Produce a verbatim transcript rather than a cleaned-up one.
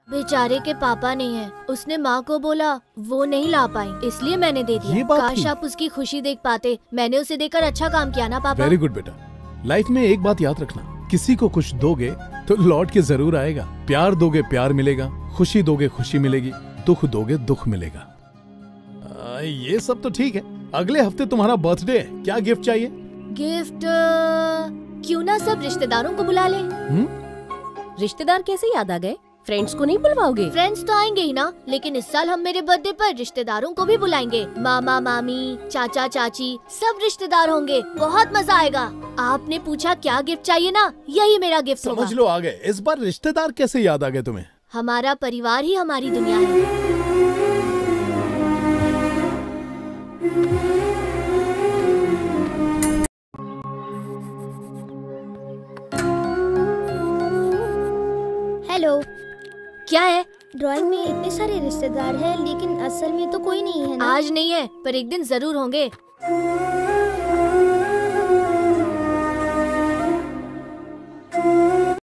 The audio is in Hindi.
बेचारे के पापा नहीं है, उसने माँ को बोला वो नहीं ला पाई, इसलिए मैंने दे दिया। काश आप उसकी खुशी देख पाते, मैंने उसे देकर अच्छा काम किया ना पापा। वेरी गुड बेटा। लाइफ में एक बात याद रखना, किसी को कुछ दोगे तो लौट के जरूर आएगा। प्यार दोगे प्यार मिलेगा, खुशी दोगे खुशी मिलेगी, दुख दोगे दुख मिलेगा। आ, ये सब तो ठीक है। अगले हफ्ते तुम्हारा बर्थडे है, क्या गिफ्ट चाहिए? गिफ्ट क्यों ना सब रिश्तेदारों को बुला ले। हुँ? रिश्तेदार कैसे याद आ गए? फ्रेंड्स को नहीं बुलवाओगे? फ्रेंड्स तो आएंगे ही ना, लेकिन इस साल हम मेरे बर्थडे पर रिश्तेदारों को भी बुलाएंगे। मामा मामी, चाचा चाची, सब रिश्तेदार होंगे, बहुत मजा आएगा। आपने पूछा क्या गिफ्ट चाहिए ना, यही मेरा गिफ्ट होगा। समझ लो आ गए। इस बार रिश्तेदार कैसे याद आ गए तुम्हें? हमारा परिवार ही हमारी दुनिया है। हेलो। क्या है? ड्राइंग में इतने सारे रिश्तेदार हैं, लेकिन असल में तो कोई नहीं है ना। आज नहीं है, पर एक दिन जरूर होंगे।